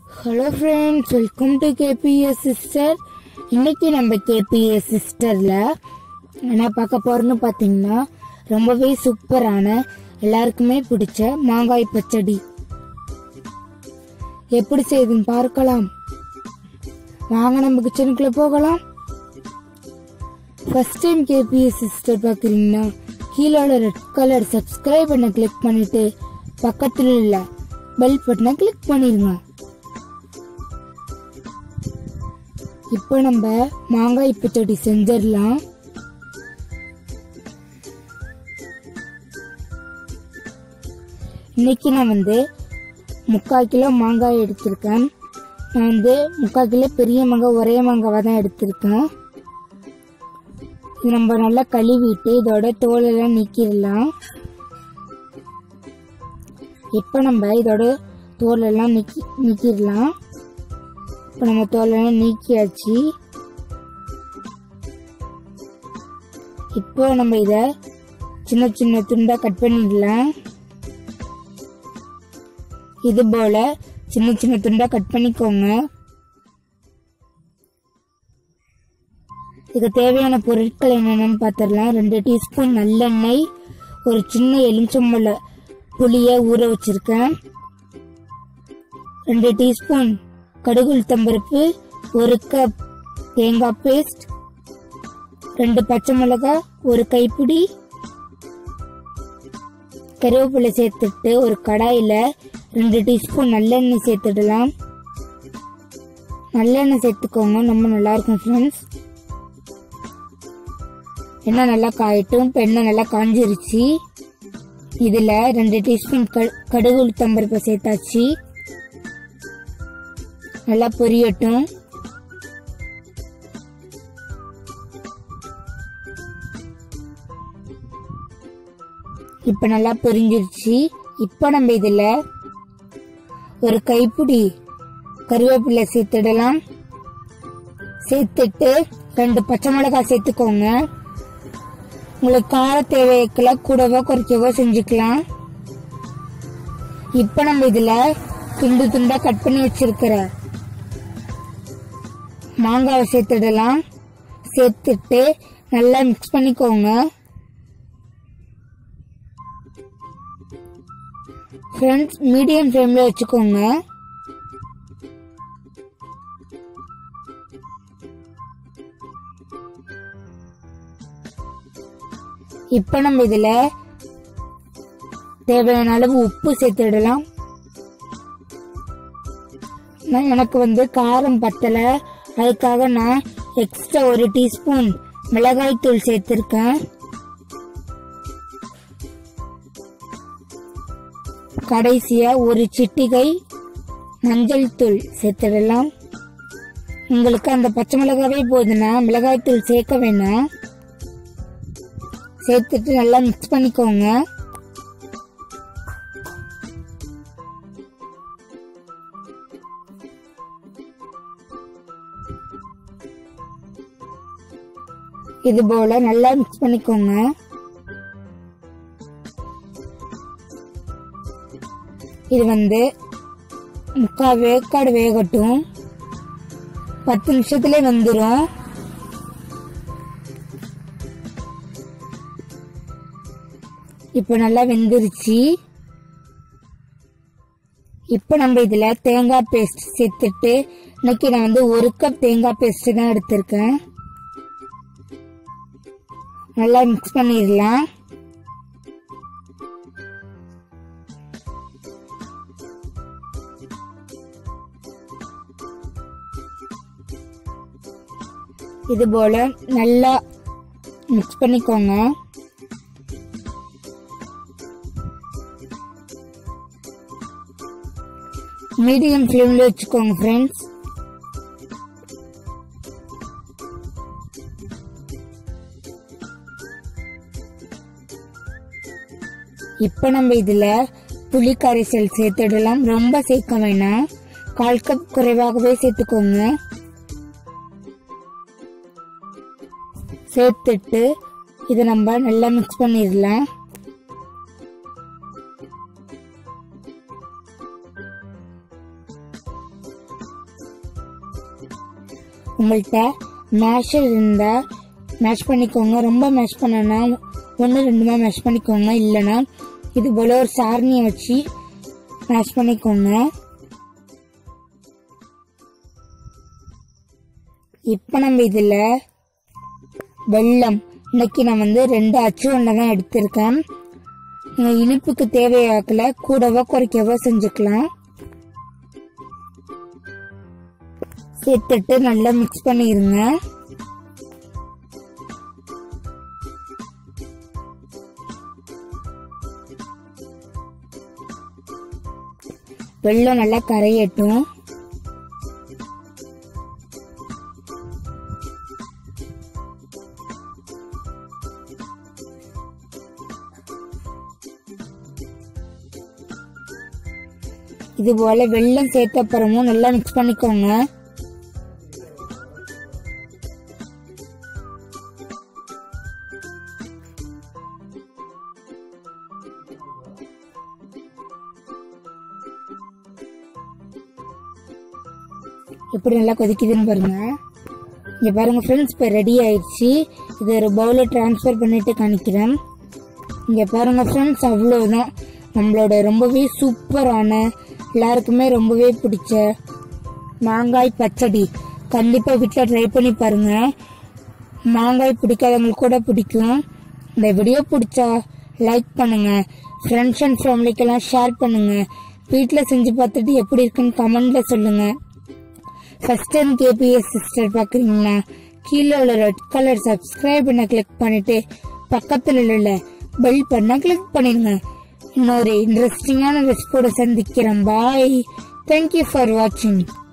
Hello friends, welcome to KBS sister. இன்னைக்கு நம்ம KBS சிஸ்டரில் என்ன பார்க்க போகிறோன்னு பார்த்தீங்கன்னா, ரொம்பவே சூப்பரான எல்லாருக்குமே பிடிச்ச மாங்காய் பச்சடி எப்படி செய்யுதுன்னு பார்க்கலாம். வாங்க நம்ம கிச்சனுக்குள்ளே போகலாம். ஃபர்ஸ்ட் டைம் கேபிஎஸ் சிஸ்டர் பார்க்குறீங்கன்னா கீழே ரெட் கலர் சப்ஸ்கிரைப் பண்ண கிளிக் பண்ணிட்டு பக்கத்தில் உள்ள பெல் பட்டனை கிளிக் பண்ணிடுங்க. இப்போ நம்ம மாங்காய் பச்சடி செஞ்சிடலாம். இன்னைக்கு நான் 3/4 கிலோ மாங்காய் எடுத்திருக்கேன். நான் 3/4 கிலோ பெரிய மாங்காய் ஒரே மாங்காவை தான் எடுத்திருக்கேன். இது நம்ம நல்லா கழுவிட்டு இதோட தோலெல்லாம் நீக்கிடலாம். இப்போ நம்ம இதோட தோலெல்லாம் நீக்கிடலாம். இப்போ நம்ம தோலெல்லாம் நீக்கியாச்சு. இப்போ நம்ம இதை சின்ன சின்ன துண்டா கட் பண்ணிடலாம். இது போல சின்ன சின்ன துண்டா கட் பண்ணிக்கோங்க. இதுக்கு தேவையான பொருட்கள் என்னென்னு பார்த்துடலாம். 2 டீஸ்பூன் நல்லெண்ணெய், ஒரு சின்ன எலுமிச்சம்பழ புளியை ஊற வச்சிருக்கேன், 2 டீஸ்பூன் கடுகு உளுத்தம்பருப்பு, 1 கப் தேங்காய் பேஸ்ட், 2 பச்சை மிளகாய், 1 கைப்பிடி கருவேப்பிலை சேர்த்துட்டு ஒரு கடாயில 2 டீஸ்பூன் நல்லெண்ணெய் சேர்த்துடலாம். நல்லெண்ணெய் சேர்த்துக்கோங்க, ரொம்ப நல்லா இருக்கும் ஃப்ரெண்ட்ஸ். எண்ணெய் நல்லா காயட்டும். இப்போ எண்ணெய் நல்லா காஞ்சிருச்சு. இதுல 2 டீஸ்பூன் கடுகு உளுத்தம்பருப்பை சேர்த்தாச்சு. நல்லா பொரியட்டும். இப்ப நல்லா பொரிஞ்சிருச்சு. இப்ப நம்ம இதுல ஒரு கைப்பிடி கருவேப்பிலை சேர்த்துடலாம். சேர்த்துட்டு 2 பச்சை மிளகாய் சேர்த்துக்கோங்க. உங்களுக்கு கார தேவைக்கெல்லாம் கூடவோ குறைக்கவோ செஞ்சுக்கலாம். இப்ப நம்ம இதுல துண்டு துண்டா கட் பண்ணி வச்சிருக்கிற மாங்காவை சேர்த்துடலாம். சேர்த்துட்டு நல்லா மிக்ஸ் பண்ணிக்கோங்க. ஃப்ரெண்ட்ஸ், மீடியம் ஃப்ளேம்ல வச்சுக்கோங்க. இப்ப நம்ம இதுல தேவையான அளவு உப்பு சேர்த்துடலாம். எனக்கு காரம் பத்தல, அதுக்காக நான் எக்ஸ்ட்ரா 1 டீஸ்பூன் மிளகாய் தூள் சேர்த்திருக்கேன். கடைசியா 1 சிட்டிகை மஞ்சள் தூள் சேர்த்துடலாம். உங்களுக்கு அந்த பச்சை மிளகாவே போதுன்னா மிளகாய் தூள் சேர்க்க வேணாம். சேர்த்துட்டு நல்லா மிக்ஸ் பண்ணிக்கோங்க. இது போல நல்லா மிக்ஸ் பண்ணிக்கோங்க. இது 3/4 வேக்காடு வேகட்டும். 10 நிமிஷத்துல வந்துடும். இப்ப நல்லா வெந்துருச்சு. இப்ப நம்ம இதுல தேங்காய் பேஸ்ட் சேர்த்துட்டு, இன்னைக்கு நான் 1 கப் தேங்காய் பேஸ்ட் தான் எடுத்திருக்கேன். நல்லா மிக்ஸ் பண்ணிடலாம். இது போல நல்லா மிக்ஸ் பண்ணிக்கோங்க. மீடியம் ஃப்ளேம்ல வச்சுக்கோங்க ஃப்ரெண்ட்ஸ். இப்ப நம்ம இதுல புளி கரைசல் சேர்த்துடலாம். ரொம்ப சேர்க்க வேணாம், 1/4 கப் குறைவாகவே சேர்த்துக்கோங்க. சேர்த்துட்டு இதை நம்ம நல்லா மிக்ஸ் பண்ணிடலாம். உங்கள்கிட்ட மேஷர் இருந்தா மேஷ் பண்ணிக்கோங்க. ரொம்ப மேஷ் பண்ணனா 1-2 மேஷ் பண்ணிக்கோங்க. இல்லைன்னா இது போல ஒரு சாரணியை வச்சு மேஷ் பண்ணிக்கோங்க. இப்ப நம்ம இதுல வெல்லம், இன்னைக்கு நான் 2 அச்சுவண்டை தான் எடுத்திருக்கேன். நீங்க இனிப்புக்கு தேவையாக்கல கூடவோ குறைக்கவோ செஞ்சுக்கலாம். சேர்த்துட்டு நல்லா மிக்ஸ் பண்ணிருங்க. வெல்லம் நல்லா கரையட்டும். இது போல வெல்லம் சேர்த்த அப்புறமும் நல்லா மிக்ஸ் பண்ணிக்கோங்க. எப்படி நல்லா கொதிக்குதுன்னு பாருங்க. இங்க பாருங்க ஃப்ரெண்ட்ஸ், இப்ப ரெடி ஆயிடுச்சு. இது ஒரு பவுல டிரான்ஸ்ஃபர் பண்ணிட்டு காணிக்கிறேன். இங்க பாருங்க ஃப்ரெண்ட்ஸ், அவ்வளவுதான் நம்மளோட ரொம்பவே சூப்பரான எல்லாருக்குமே ரொம்பவே பிடிச்ச மாங்காய் பச்சடி. கண்டிப்பா வீட்டுல ட்ரை பண்ணி பாருங்க. மாங்காய் பிடிக்காதவங்களுக்கு கூட பிடிக்கும். இந்த வீடியோ பிடிச்சா லைக் பண்ணுங்க, ஃப்ரெண்ட்ஸ் அண்ட் ஃபேமிலிக்கெல்லாம் ஷேர் பண்ணுங்க. வீட்டுல செஞ்சு பார்த்துட்டு எப்படி இருக்குன்னு கமெண்ட்ல சொல்லுங்க. ஃபர்ஸ்ட் டைம் கேபிஎஸ் சிஸ்டர் பாக்குறீங்களா, கீழே உள்ள ரெட் கலர் சப்ஸ்கிரைப் பண்ண கிளிக் பண்ணிட்டு பக்கத்துல உள்ள பெல் பண்ண கிளிக் பண்ணிருங்க. இன்னொரு இன்ட்ரெஸ்டிங்கான ரெசிபியோட சந்திக்கிறேன். பாய். தேங்க்யூ ஃபார் வாட்சிங்.